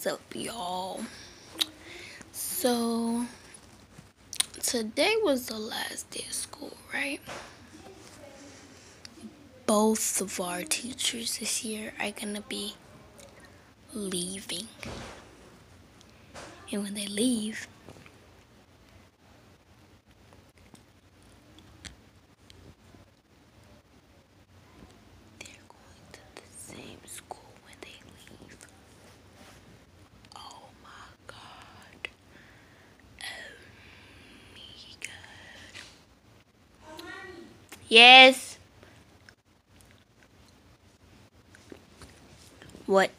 What's up, y'all? So, today was the last day of school, right? Both of our teachers this year are gonna be leaving. And when they leave, they're going to the same school when they leave. Oh my God. Oh my God. Yes. What?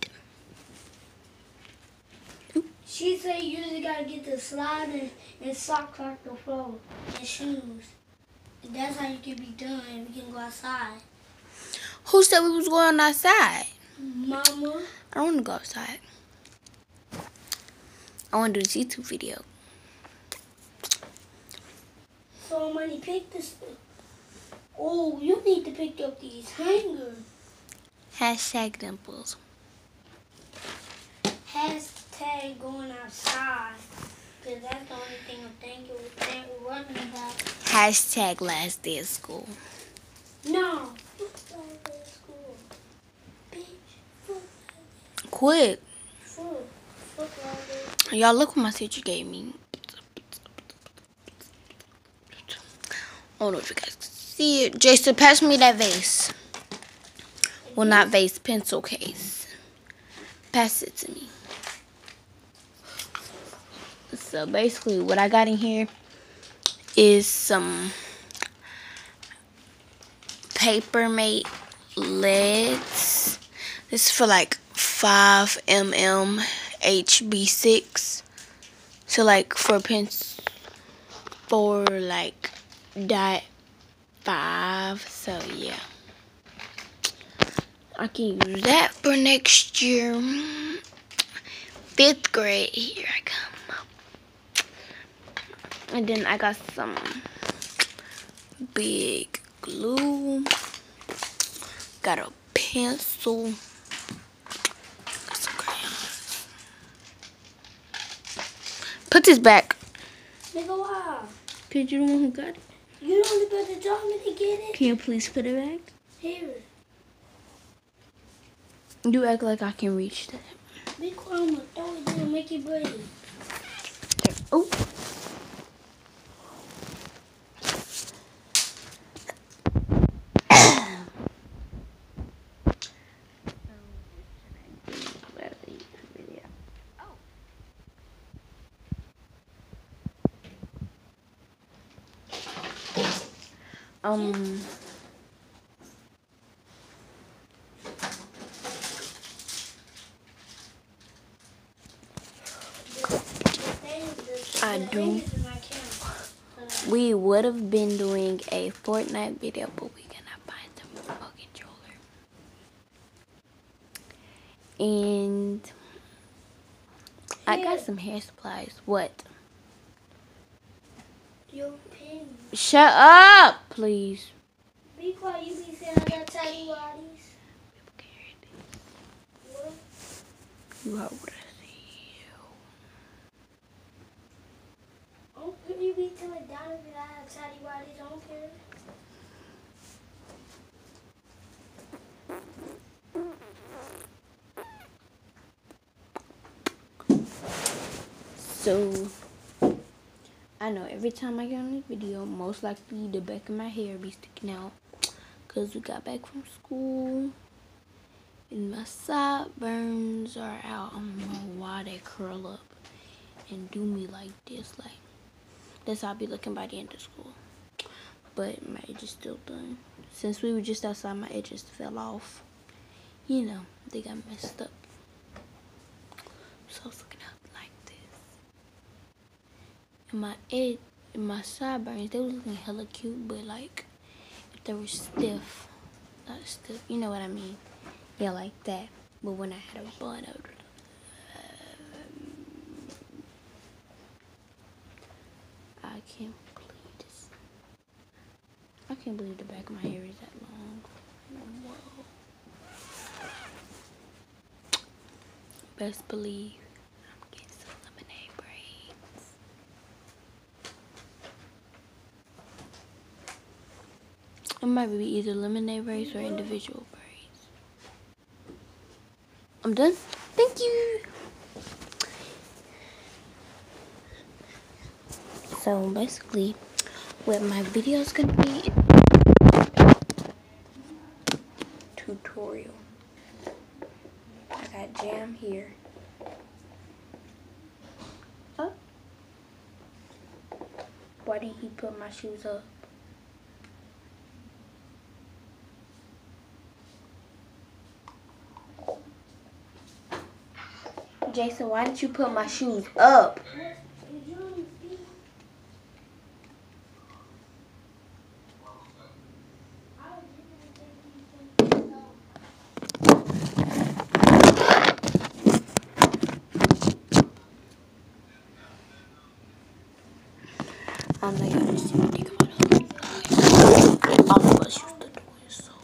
She said you just gotta get the slide and socks off the floor and shoes. And that's how you can be done and we can go outside. Who said we was going outside? Mama. I don't want to go outside. I want to do this YouTube video. So Money, pick this. Oh, you need to pick up these hangers. Hashtag dimples. Hashtag going outside. Cause that's the only thing I'm thinking we're running about. Hashtag last day of school. No. Fuck last day of school. Bitch. Fuck Quit. fuck last day. Y'all look what my teacher gave me. I don't know if you guys can see it. Jason, pass me that vase. Well, not vase, pencil case. Pass it to me. So basically what I got in here is some Papermate leads. This is for like 5mm HB6. So like for pens for like .5. So yeah. I can use that for next year. 5th grade, here I come. And then I got some big glue. Got a pencil. Got some crayons. Put this back. Nigga, why? Cause you the one who got it. You don't about to tell me to get it? Can you please put it back? Here. You act like I can reach that. Be quiet, I'm gonna throw it there and make it breathe. Oh. I do. We would have been doing a Fortnite video, but we cannot find the remote controller. And I got some hair supplies. What? Your pen. Shut up, please. Be quiet, you be saying I got tiny bodies. What? You heard what I said. You be telling Donovan that I have tiny bodies, I don't care. So, I know every time I get on this video, most likely the back of my hair be sticking out. Because we got back from school. And my sideburns are out. I don't know why they curl up and do me like this. Like, that's how I'll be looking by the end of school. But my edge is still done. Since we were just outside, my edges fell off. You know, they got messed up. So I was looking up like this. And my edge, and my sideburns, they were looking hella cute, but like, if they were stiff, not stiff, you know what I mean? Yeah, like that. But when I had a bun, I can't believe this. I can't believe the back of my hair is that long. Whoa. Best believe It might be either lemonade braids or individual braids. I'm done. Thank you. So basically, what my video is gonna be tutorial. I got jam here. Up. Why didn't he put my shoes up? Jason, why didn't you put my shoes up? I know y'all just didn't think about it. All of us use the toys, so.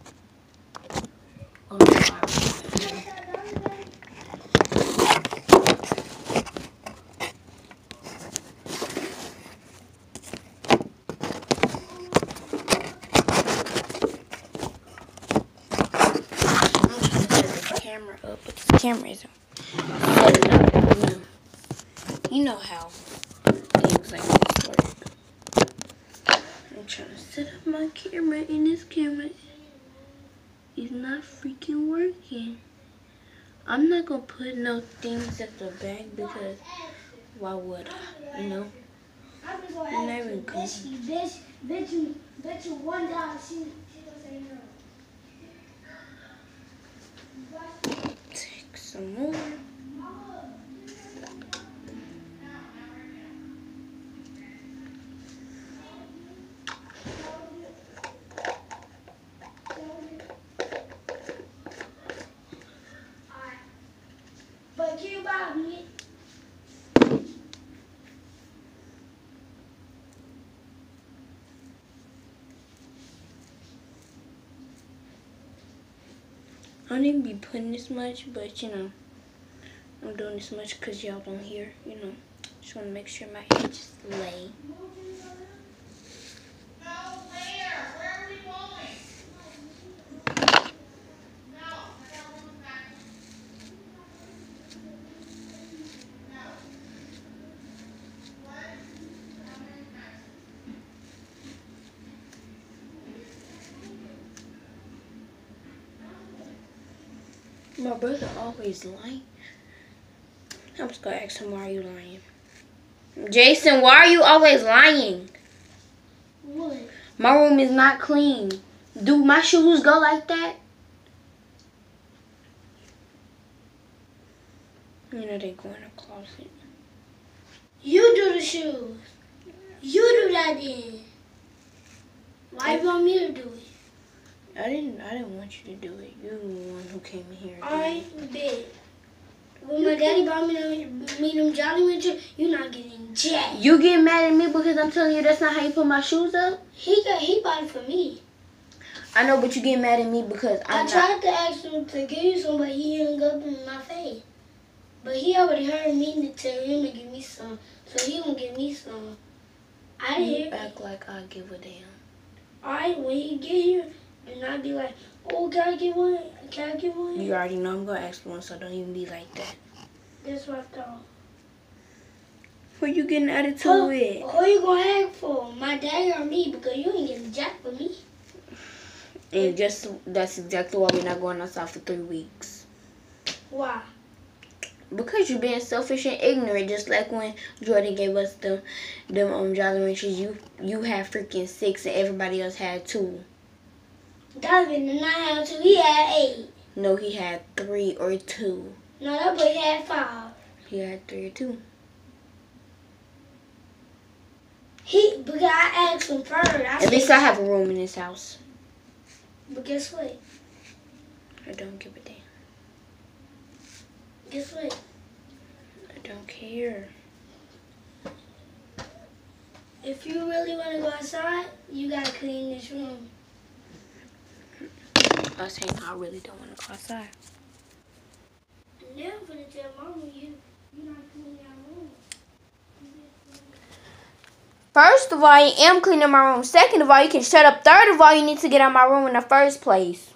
Camera up, but this camera isn't. You know how things like this work. I'm trying to set up my camera, and this camera is not freaking working. I'm not gonna put no things at the back because why would I? You know? I'm gonna There we go. Bet you $1 she gonna say no. Take some more. But can you buy me? I don't even be putting this much, but you know, I'm doing this much because y'all don't hear, you know. Just want to make sure my hair just lay. My brother always lying. I'm just gonna ask him, why are you lying? Jason, why are you always lying? What? My room is not clean. Do my shoes go like that? You know they go in a closet. You do the shoes. You do that then. Why you want me to do it? I didn't want you to do it. You're the one who came in here. I bet. When my daddy bought me them Jolly Ranchers, you're not getting jack. You get mad at me because I'm telling you that's not how you put my shoes up? He bought it for me. I know, but you get mad at me because I tried to ask him to give you some, but he hung up in my face. But he already heard me to tell him to give me some, so he gonna give me some. I didn't act like I give a damn. Alright, when he get here, do not be like, oh, can I get one? Can I get one? You already know I'm gonna ask for one, so don't even be like that. That's what I thought. Who you getting attitude with? Who you gonna ask for? My daddy or me? Because you ain't getting jack for me. And that's exactly why we're not going outside for 3 weeks. Why? Because you're being selfish and ignorant, just like when Jordan gave us them Jolly Ranchers. You had freaking 6 and everybody else had 2. Donovan did not have 2. He had 8. No, he had 3 or 2. No, that boy had 5. He had 3 or 2. Because I asked him first. At least I have a room in this house. But guess what? I don't give a damn. Guess what? I don't care. If you really want to go outside, you gotta clean this room. I was saying I really don't want to go outside. Now I'm gonna tell Mama you're not cleaning your room. First of all, I am cleaning my room. Second of all, you can shut up. Third of all, you need to get out of my room in the first place.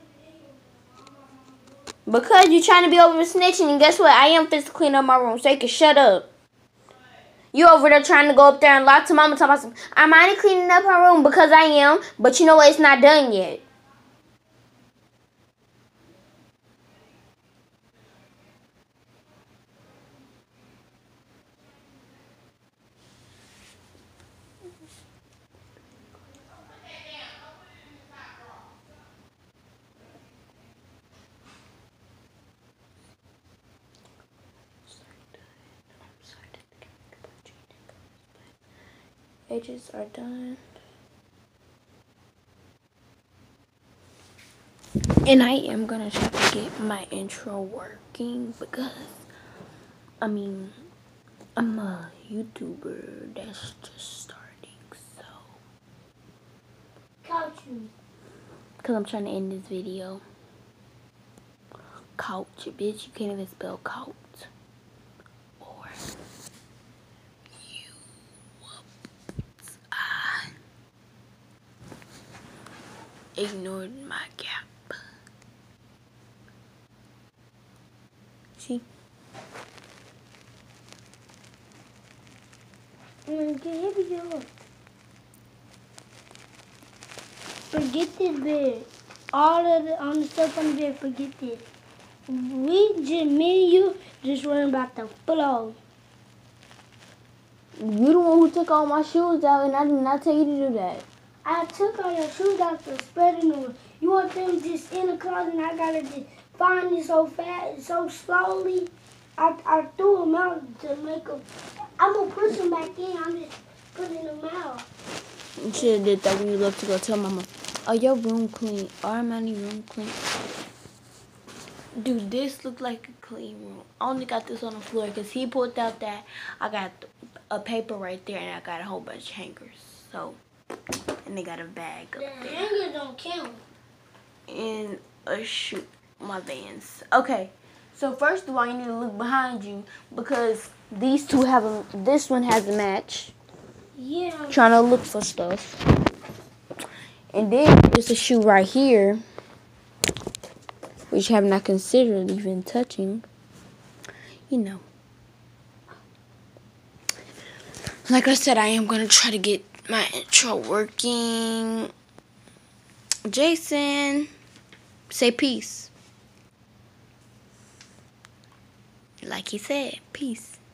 Because you're trying to be over snitching, and guess what? I am fit to clean up my room, so you can shut up. You over there trying to go up there and lie to mama, talking about some, I'm only cleaning up her room because I am, but you know what? It's not done yet. Edges are done. And I am going to try to get my intro working because, I'm a YouTuber that's just starting, so. Couch you. Because I'm trying to end this video. Couch, bitch. You can't even spell couch. Or you. I ignored my gap. See? Get heavy up. Forget this bed. All of the on the stuff on the bed, forget this. Me and you just worrying about the floor. You the one who took all my shoes out, and I did not tell you to do that. I took all your shoes out for spreading them. You want them just in the closet and I gotta just find it so fast, so slowly. I threw them out to make them. I'm gonna push them back in. I'm just putting them out. You should have did that when you left to go tell mama, oh, your room clean. Armani room clean. Dude, this looked like a clean room. I only got this on the floor because he pulled out that. I got a paper right there and I got a whole bunch of hangers. So, and they got a bag up The there. hangers don't count. And a shoe, my Vans. Okay, so first of all, you need to look behind you because these two have a, this one has a match. Yeah. Trying to look for stuff. And then there's a shoe right here, which I have not considered even touching. You know. Like I said, I am going to try to get my intro working. Jason, say peace. Like he said, peace.